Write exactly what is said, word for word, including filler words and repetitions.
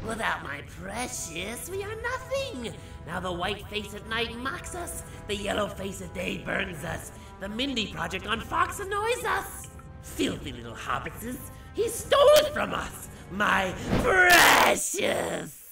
Without my precious, we are nothing. Now the white face at night mocks us. The yellow face at day burns us. The Mindy Project on Fox annoys us. Filthy little hobbitses. He stole it from us. My precious.